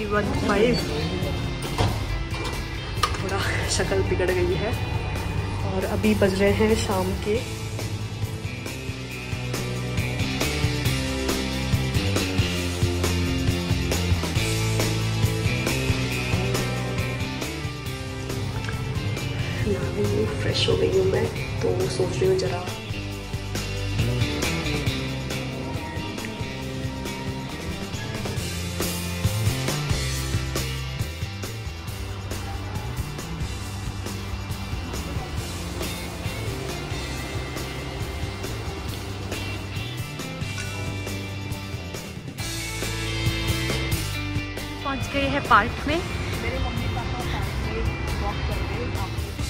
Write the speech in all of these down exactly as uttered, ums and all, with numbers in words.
One five. थोड़ा शक्ल बिगड़ गई है। और अभी बज रहे हैं शाम के फ्रेश हो गई हूँ मैं, तो सोच रही हूँ जरा पहुंच गए हैं पार्क में। मेरे मम्मी पापा पार्क में वॉक कर रहे हैं।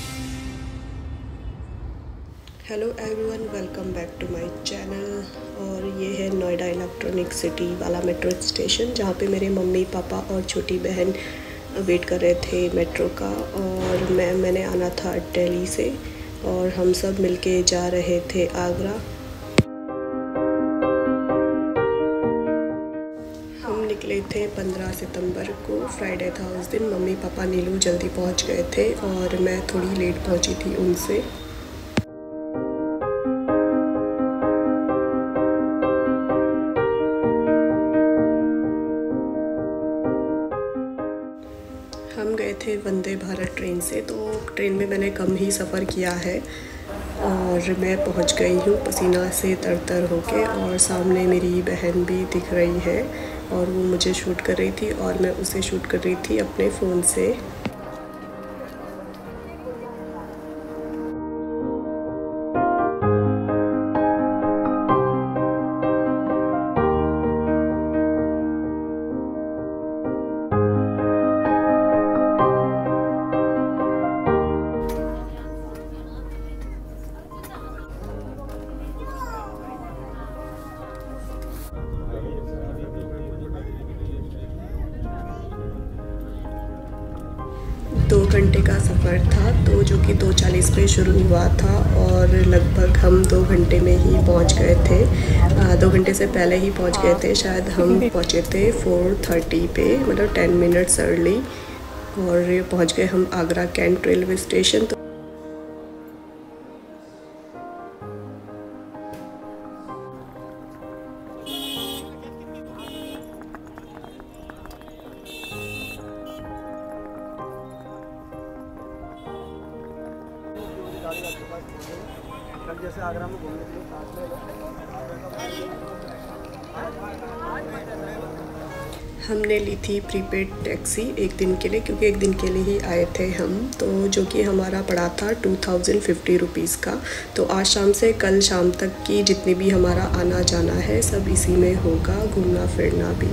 Hello everyone, welcome back to my channel. और ये है नोएडा इलेक्ट्रॉनिक सिटी वाला मेट्रो स्टेशन, जहाँ पे मेरे मम्मी पापा और छोटी बहन वेट कर रहे थे मेट्रो का। और मैं मैंने आना था दिल्ली से, और हम सब मिलके जा रहे थे आगरा। हम निकले थे पंद्रह सितंबर को, फ्राइडे था उस दिन। मम्मी पापा नीलू जल्दी पहुंच गए थे और मैं थोड़ी लेट पहुंची थी उनसे। हम गए थे वंदे भारत ट्रेन से, तो ट्रेन में मैंने कम ही सफ़र किया है। और मैं पहुंच गई हूँ पसीना से तरतर होके, और सामने मेरी बहन भी दिख रही है और वो मुझे शूट कर रही थी और मैं उसे शूट कर रही थी अपने फ़ोन से। दो घंटे का सफ़र था, तो जो कि दो चालीस पे शुरू हुआ था, और लगभग हम दो घंटे में ही पहुंच गए थे। आ, दो घंटे से पहले ही पहुंच गए थे, शायद हम पहुंचे थे फोर थर्टी पे, मतलब टेन मिनट्स अर्ली। और पहुंच गए हम आगरा कैंट रेलवे स्टेशन। तो जैसे आगरा में घूमने के हमने ली थी प्रीपेड टैक्सी एक दिन के लिए, क्योंकि एक दिन के लिए ही आए थे हम, तो जो कि हमारा पड़ा था टू थाउजेंड फिफ्टी रुपीज़ का। तो आज शाम से कल शाम तक की जितनी भी हमारा आना जाना है सब इसी में होगा, घूमना फिरना भी।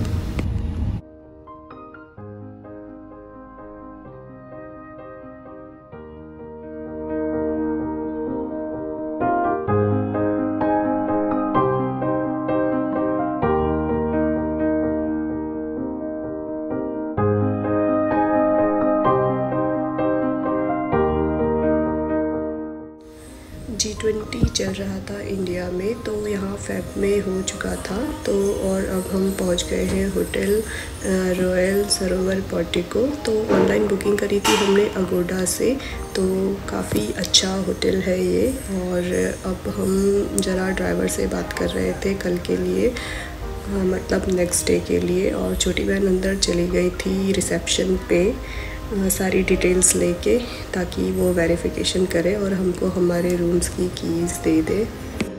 जी ट्वेंटी चल रहा था इंडिया में, तो यहाँ फेब में हो चुका था। तो और अब हम पहुँच गए हैं होटल रॉयल सरोवर पोर्टिको। तो ऑनलाइन बुकिंग करी थी हमने अगोडा से, तो काफ़ी अच्छा होटल है ये। और अब हम ज़रा ड्राइवर से बात कर रहे थे कल के लिए, आ, मतलब नेक्स्ट डे के लिए। और छोटी बहन अंदर चली गई थी रिसेप्शन पे सारी डिटेल्स लेके, ताकि वो वेरिफिकेशन करे और हमको हमारे रूम्स की कीज़ दे दे।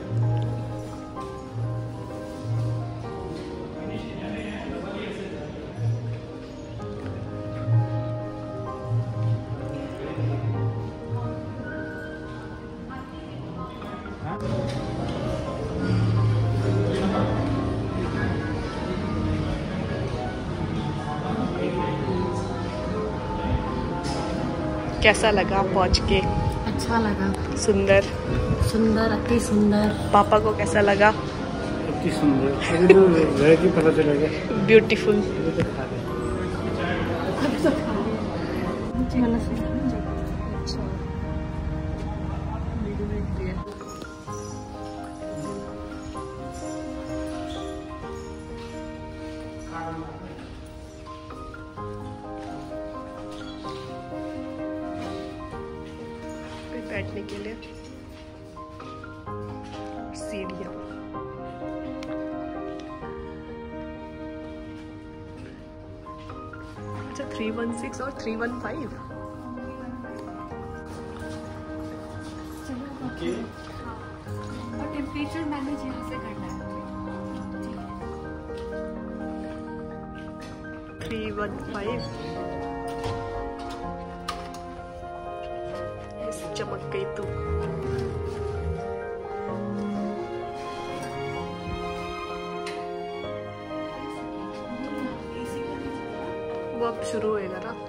कैसा लगा पहुंच के? अच्छा लगा। सुंदर सुंदर, अति सुंदर। पापा को कैसा लगा? अति सुंदर, पता चलेगा। ब्यूटीफुल। बैठने के लिए, सीढ़ियाँ। अच्छा, थ्री वन सिक्स और थ्री वन फाइव। और टेम्परेचर मैनेज यहाँ से करना है। Three one five. चमक गई तू। वो अब शुरू होएगा ना।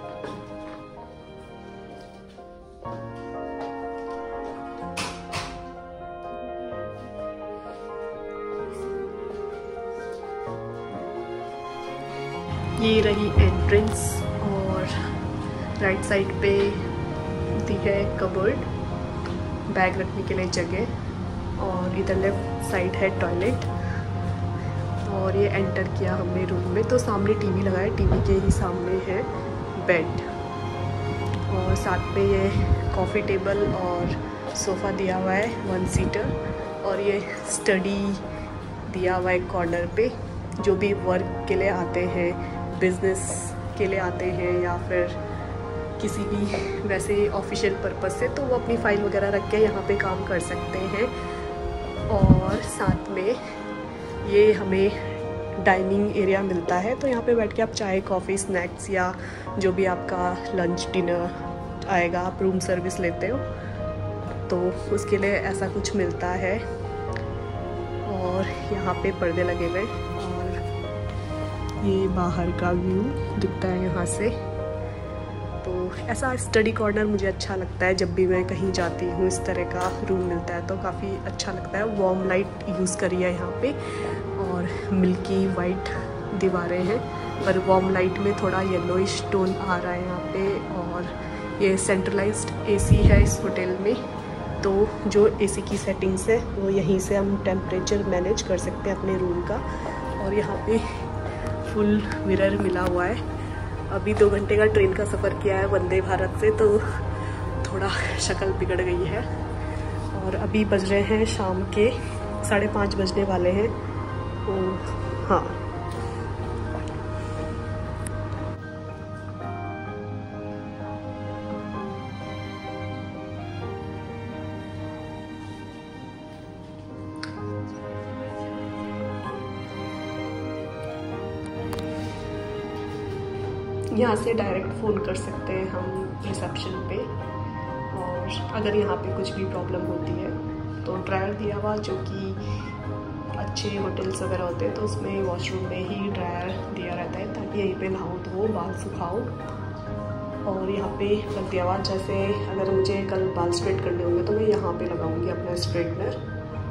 ये रही एंट्रेंस और राइट साइड पे दी है कबर्ड, बैग रखने के लिए जगह, और इधर लेफ्ट साइड है टॉयलेट। और ये एंटर किया हमने रूम में तो सामने टीवी लगा है, टीवी के ही सामने है बेड, और साथ में ये कॉफ़ी टेबल और सोफ़ा दिया हुआ है वन सीटर, और ये स्टडी दिया हुआ है कॉर्नर पे। जो भी वर्क के लिए आते हैं, बिजनेस के लिए आते हैं, या फिर किसी भी वैसे ऑफिशियल पर्पस से, तो वो अपनी फ़ाइल वगैरह रख के यहाँ पे काम कर सकते हैं। और साथ में ये हमें डाइनिंग एरिया मिलता है, तो यहाँ पे बैठ के आप चाय, कॉफ़ी, स्नैक्स या जो भी आपका लंच डिनर आएगा, आप रूम सर्विस लेते हो तो उसके लिए ऐसा कुछ मिलता है। और यहाँ पे पर्दे लगे हुए, और ये बाहर का व्यू दिखता है यहाँ से। तो ऐसा स्टडी कॉर्नर मुझे अच्छा लगता है, जब भी मैं कहीं जाती हूँ इस तरह का रूम मिलता है तो काफ़ी अच्छा लगता है। वार्म लाइट यूज़ करी है यहाँ पे, और मिल्की वाइट दीवारें हैं, पर वार्म लाइट में थोड़ा येलोइश टोन आ रहा है यहाँ पे। और ये सेंट्रलाइज्ड एसी है इस होटल में, तो जो एसी की सेटिंग्स है वो यहीं से हम टेम्परेचर मैनेज कर सकते हैं अपने रूम का। और यहाँ पे फुल मिरर मिला हुआ है। अभी दो घंटे का ट्रेन का सफ़र किया है वंदे भारत से, तो थोड़ा शक्ल बिगड़ गई है। और अभी बज रहे हैं शाम के साढ़े पाँच बजने वाले हैं। तो हाँ, यहाँ से डायरेक्ट फ़ोन कर सकते हैं हम रिसेप्शन पे। और अगर यहाँ पे कुछ भी प्रॉब्लम होती है तो ड्रायर दिया हुआ, जो कि अच्छे होटल्स वगैरह होते हैं तो उसमें वॉशरूम में ही ड्रायर दिया रहता है, ताकि यहीं पे नहाओ धो बाल सुखाओ। और यहाँ पे रख दिया हुआ, जैसे अगर मुझे कल बाल स्ट्रेट करने होंगे तो मैं यहाँ पे लगाऊंगी अपना स्ट्रेटनर।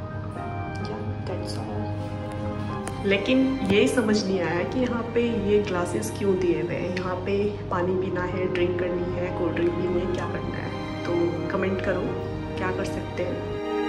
लेकिन ये समझ नहीं आया कि यहाँ पे ये ग्लासेस क्यों दिए हुए हैं। यहाँ पे पानी पीना है, ड्रिंक करनी है, कोल्ड ड्रिंक पीनी है, क्या करना है, तो कमेंट करो क्या कर सकते हैं।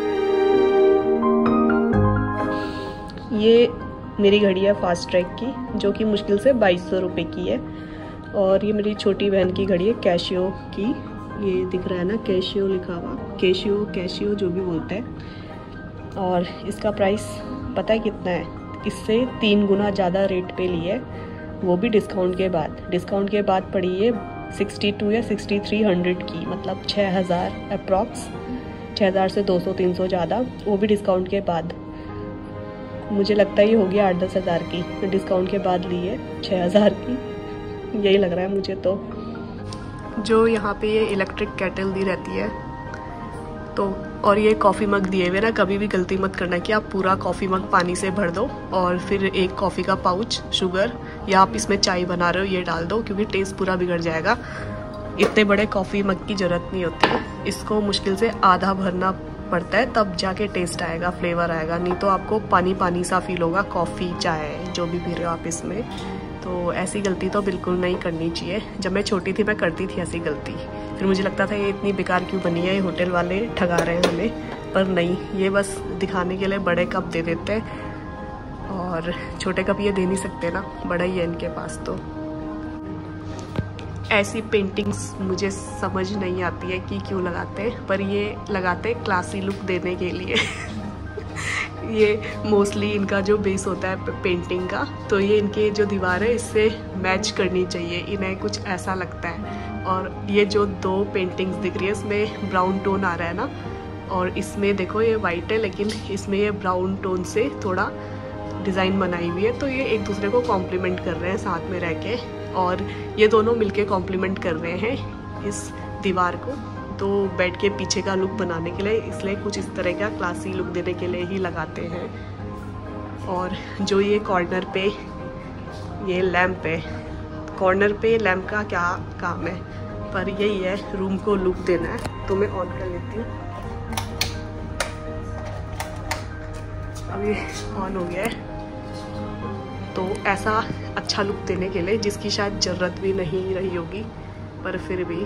ये मेरी घड़ी है फास्ट ट्रैक की, जो कि मुश्किल से बाईस सौ रुपये की है। और ये मेरी छोटी बहन की घड़ी है कैशियो की, ये दिख रहा है ना, कैशियो लिखा हुआ, कैशियो कैशियो जो भी बोलते हैं। और इसका प्राइस पता है कितना है? इससे तीन गुना ज़्यादा रेट पे लिए, वो भी डिस्काउंट के बाद। डिस्काउंट के बाद पड़ी है सिक्सटी टू या सिक्सटी थ्री हंड्रेड की, मतलब छः हज़ार अप्रॉक्स, छः हज़ार से दो सौ तीन सौ ज़्यादा, वो भी डिस्काउंट के बाद। मुझे लगता है ये हो गया आठ दस हज़ार की, डिस्काउंट के बाद ली है छः हज़ार की, यही लग रहा है मुझे तो। जो यहाँ पे ये इलेक्ट्रिक केटल दी रहती है, तो और ये कॉफ़ी मग दिए हुए ना, कभी भी गलती मत करना कि आप पूरा कॉफ़ी मग पानी से भर दो और फिर एक कॉफ़ी का पाउच शुगर, या आप इसमें चाय बना रहे हो ये डाल दो, क्योंकि टेस्ट पूरा बिगड़ जाएगा। इतने बड़े कॉफ़ी मग की ज़रूरत नहीं होती, इसको मुश्किल से आधा भरना पड़ता है, तब जाके टेस्ट आएगा, फ्लेवर आएगा, नहीं तो आपको पानी पानी सा फील होगा, कॉफ़ी चाय जो भी पी रहे हो आप इसमें। तो ऐसी गलती तो बिल्कुल नहीं करनी चाहिए। जब मैं छोटी थी मैं करती थी ऐसी गलती, फिर मुझे लगता था ये इतनी बेकार क्यों बनी है, ये होटल वाले ठगा रहे हैं हमें। पर नहीं, ये बस दिखाने के लिए बड़े कप दे देते हैं, और छोटे कप ये दे नहीं सकते ना, बड़ा ही है इनके पास। तो ऐसी पेंटिंग्स मुझे समझ नहीं आती है कि क्यों लगाते हैं, पर ये लगाते हैं क्लासी लुक देने के लिए। ये मोस्टली इनका जो बेस होता है पेंटिंग का, तो ये इनके जो दीवार है इससे मैच करनी चाहिए, इन्हें कुछ ऐसा लगता है। और ये जो दो पेंटिंग्स दिख रही है इसमें ब्राउन टोन आ रहा है ना, और इसमें देखो ये वाइट है लेकिन इसमें ये ब्राउन टोन से थोड़ा डिज़ाइन बनाई हुई है, तो ये एक दूसरे को कॉम्प्लीमेंट कर रहे हैं साथ में रह के, और ये दोनों मिलके कॉम्प्लीमेंट कर रहे हैं इस दीवार को। तो बेड के पीछे का लुक बनाने के लिए, इसलिए कुछ इस तरह का क्लासी लुक देने के लिए ही लगाते हैं। और जो ये कॉर्नर पे ये लैम्प है, कॉर्नर पे लैम्प का क्या काम है, पर यही है रूम को लुक देना है। तो मैं ऑन कर लेती हूँ, अब ये ऑन हो गया है। तो ऐसा अच्छा लुक देने के लिए, जिसकी शायद ज़रूरत भी नहीं रही होगी, पर फिर भी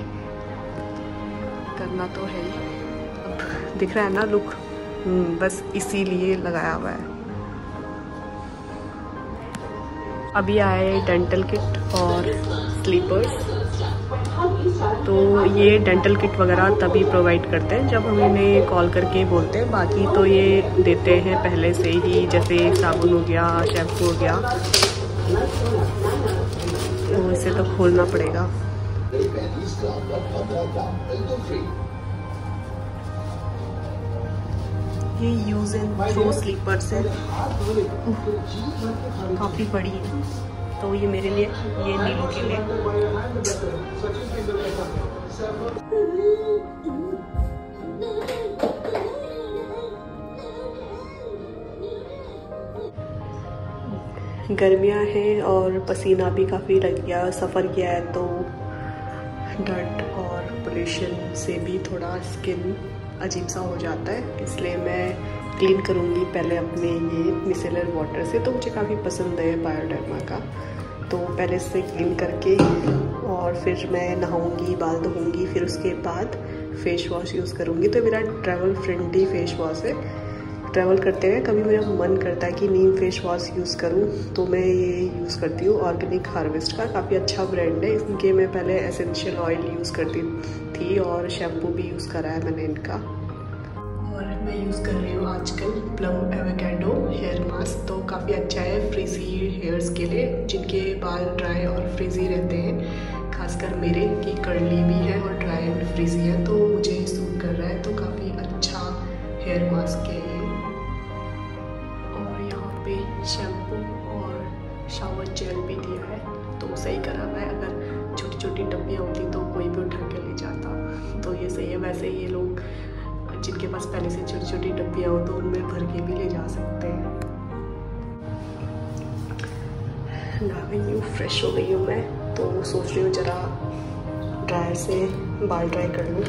करना तो है ही। अब दिख रहा है ना लुक, बस इसीलिए लगाया हुआ है। अभी आए डेंटल किट और स्लीपर्स। तो ये डेंटल किट वगैरह तभी प्रोवाइड करते हैं जब हम इन्हें कॉल करके बोलते हैं, बाकी तो ये देते हैं पहले से ही, जैसे साबुन हो गया, शैम्पू हो गया, तो इसे तो खोलना पड़ेगा। ये यूज एंड थ्रो स्लीपर्स है, काफ़ी बड़ी है, तो ये मेरे लिए, ये नीलू के लिए। गर्मियाँ हैं और पसीना भी काफ़ी लग गया, सफ़र किया है तो डर्ट और पोल्यूशन से भी थोड़ा स्किन अजीब सा हो जाता है, इसलिए मैं क्लीन करूँगी पहले अपने ये मिसेलर वाटर से। तो मुझे काफ़ी पसंद है बायोडर्मा का, तो पहले से क्लीन करके और फिर मैं नहाऊंगी, बाल धोऊंगी, फिर उसके बाद फेस वॉश यूज़ करूँगी। तो मेरा ट्रैवल फ्रेंडली फेस वॉश है। ट्रैवल करते हुए कभी मेरा मन करता है कि नीम फेस वॉश यूज़ करूँ, तो मैं ये यूज़ करती हूँ ऑर्गेनिक हार्वेस्ट का, काफ़ी अच्छा ब्रांड है। इनके मैं पहले एसेंशियल ऑयल यूज़ करती थी और शैम्पू भी यूज़ करा है मैंने इनका। और मैं यूज़ कर रही हूँ आजकल प्लम एवोकाडो हेयर मास्क, तो काफ़ी अच्छा है फ्रीजी हेयर्स के लिए, जिनके बाल ड्राई और फ्रीजी रहते हैं, खासकर मेरे की कर्ली भी है और ड्राई एंड फ्रीजी है, तो मुझे सूट कर रहा है। तो काफ़ी अच्छा हेयर मास्क है ये। और यहाँ पे शैम्पू और शावर जेल भी दिया है, तो सही करा हुआ है। अगर छोटी छोटी डब्बियाँ होती तो कोई भी उठा के ले जाता, तो ये सही है। वैसे ये लोग जिनके पास पहले से छोटी छोटी डब्बियाँ हो तो उनमें भर के भी ले जा सकते हैं। नहा गई हूँ, फ्रेश हो गई हूँ मैं, तो सोच रही हूँ ज़रा ड्रायर से बाल ड्राई कर लूँ।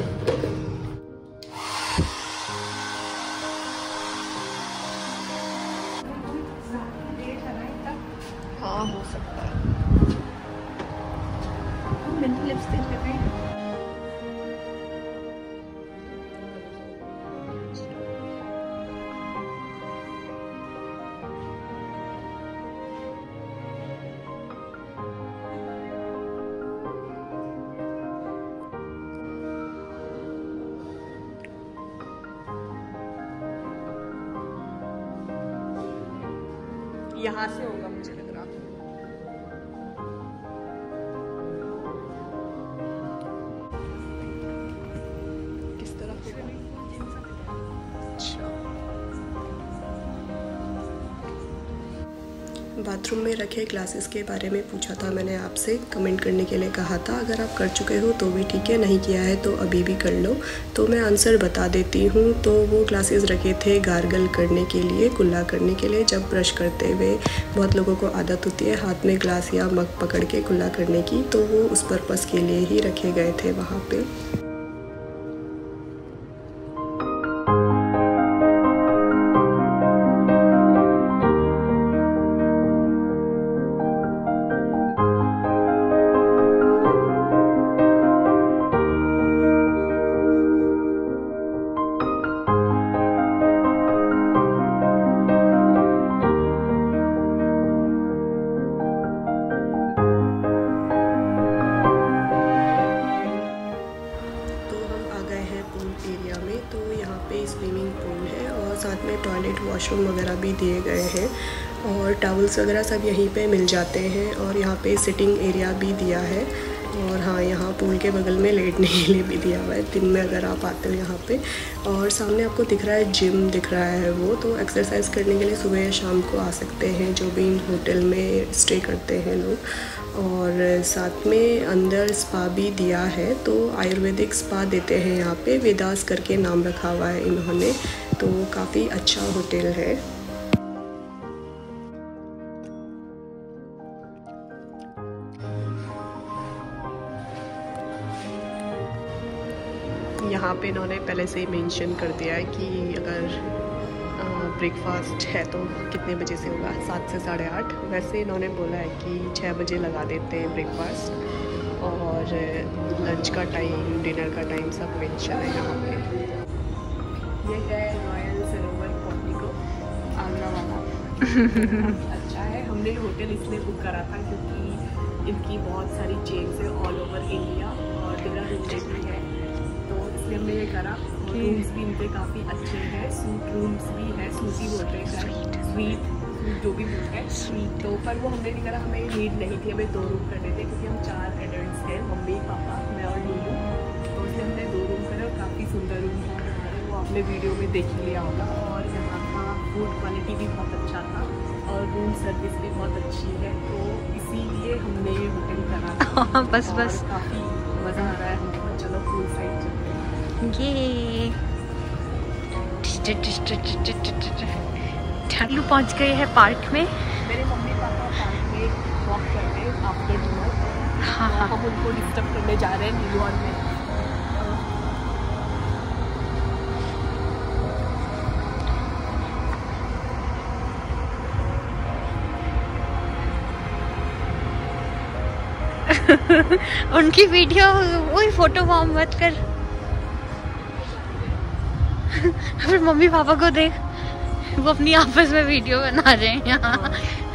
हाँ हो सकता है। मैंने लिपस्टिक लगाई। यहाँ से होगा मुझे लग रहा। किस तरफ होगा? अच्छा, बाथरूम में रखे ग्लासेस के बारे में पूछा था मैंने आपसे, कमेंट करने के लिए कहा था। अगर आप कर चुके हो तो भी ठीक है, नहीं किया है तो अभी भी कर लो। तो मैं आंसर बता देती हूँ। तो वो ग्लासेस रखे थे गार्गल करने के लिए, कुल्ला करने के लिए। जब ब्रश करते हुए बहुत लोगों को आदत होती है हाथ में ग्लास या मग पकड़ के कुल्ला करने की, तो वो उस पर्पज़ के लिए ही रखे गए थे वहाँ पे। वॉशरूम वगैरह भी दिए गए हैं और टॉवल्स वगैरह सब यहीं पे मिल जाते हैं। और यहाँ पे सिटिंग एरिया भी दिया है और हाँ, यहाँ पूल के बगल में लेटने के लिए भी दिया हुआ है दिन में अगर आप आते हो यहाँ पे। और सामने आपको दिख रहा है जिम दिख रहा है, वो तो एक्सरसाइज करने के लिए सुबह या शाम को आ सकते हैं जो भी होटल में स्टे करते हैं लोग। और साथ में अंदर स्पा भी दिया है, तो आयुर्वेदिक स्पा देते हैं यहाँ पे, वेदास करके नाम रखा हुआ है इन्होंने, तो काफ़ी अच्छा होटल है। यहाँ पे इन्होंने पहले से ही मेंशन कर दिया है कि अगर ब्रेकफास्ट है तो कितने बजे से होगा, सात से साढ़े आठ। वैसे इन्होंने बोला है कि छः बजे लगा देते हैं ब्रेकफास्ट और लंच का टाइम, डिनर का टाइम सब मेंशन है यहाँ पे। ये है रॉयल सरोवर पोर्टिको आगरा वाला। अच्छा है, हमने होटल इसलिए बुक करा था क्योंकि इनकी बहुत सारी चेन्स है ऑल ओवर इंडिया और देहरादून में भी है, तो इसलिए हमने ये करा। रूम्स भी इनके काफ़ी अच्छे हैं, सूट रूम्स भी है, सूटी बोलते हैं, स्वीट जो भी बोलते हैं स्वीट। तो पर वो हमने नहीं करा, हमें नीड नहीं थी, हमें दो रूम करने थे क्योंकि हम चार एडल्ट्स हैं, मम्मी पापा मैं और नीलू, तो इसलिए हमने दो रूम करे और काफ़ी सुंदर रूम था हमारे, वो आपने वीडियो में देख लिया होगा। और यहाँ का फूड क्वालिटी भी बहुत अच्छा था और रूम सर्विस भी बहुत अच्छी है, तो इसीलिए हमने ये होटल करा था। बस बस काफ़ी मज़ा आ रहा है हमको, चलो फुल साइड चलते हैं। ये ठालू पहुंच गए हैं पार्क में। मेरे मम्मी पापा पार्क में वॉक कर रहे हैं आफ्टर डिनर। हाँ हाँ, हम उनको डिस्टर्ब करने जा रहे हैं नीलू और मैं। उनकी वीडियो वही फोटो फॉर्म मत कर। फिर मम्मी पापा को देख, वो अपनी आपस में वीडियो बना रहे हैं यहाँ।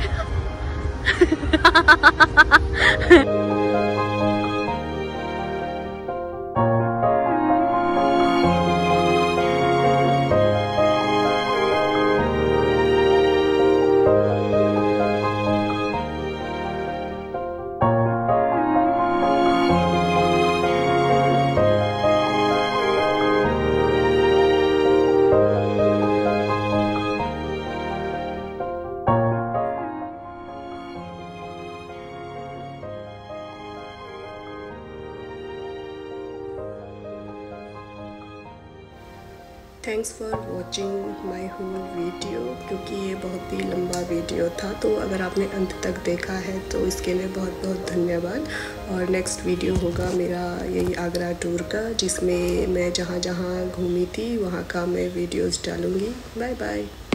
Thanks for watching my whole video, क्योंकि ये बहुत ही लंबा वीडियो था, तो अगर आपने अंत तक देखा है तो इसके लिए बहुत बहुत धन्यवाद। और नेक्स्ट वीडियो होगा मेरा यही आगरा टूर का, जिसमें मैं जहाँ जहाँ घूमी थी वहाँ का मैं वीडियोस डालूँगी। Bye bye.